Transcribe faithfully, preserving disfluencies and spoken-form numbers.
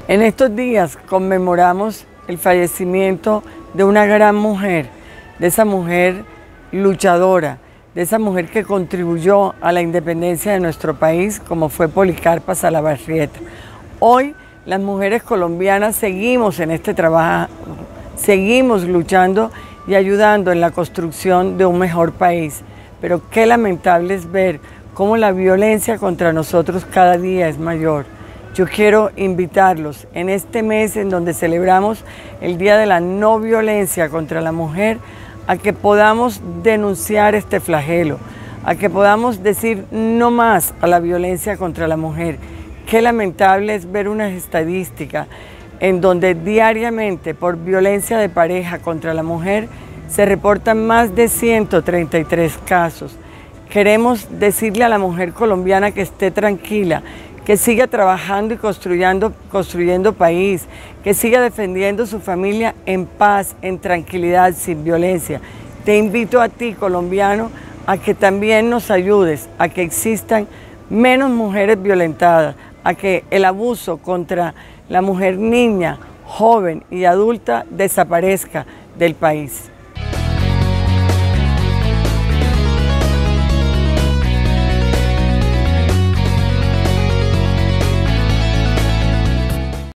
En estos días conmemoramos el fallecimiento de una gran mujer, de esa mujer luchadora, de esa mujer que contribuyó a la independencia de nuestro país, como fue Policarpa Salabarrieta. Hoy las mujeres colombianas seguimos en este trabajo, seguimos luchando y ayudando en la construcción de un mejor país. Pero qué lamentable es ver cómo la violencia contra nosotros cada día es mayor. Yo quiero invitarlos en este mes en donde celebramos el Día de la No Violencia contra la Mujer, a que podamos denunciar este flagelo, a que podamos decir no más a la violencia contra la mujer. Qué lamentable es ver unas estadísticas en donde diariamente por violencia de pareja contra la mujer se reportan más de ciento treinta y tres casos. Queremos decirle a la mujer colombiana que esté tranquila, que siga trabajando y construyendo, construyendo país, que siga defendiendo su familia en paz, en tranquilidad, sin violencia. Te invito a ti, colombiano, a que también nos ayudes a que existan menos mujeres violentadas, a que el abuso contra la mujer niña, joven y adulta desaparezca del país.